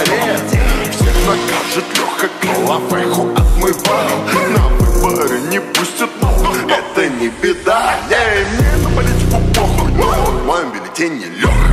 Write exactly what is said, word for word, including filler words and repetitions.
дворе. Всех накажет Леха, Колобеху отмывал. На выборы не пустят, но это не беда. Эй, мне на политику похуй, но в моем бюллетене Леха.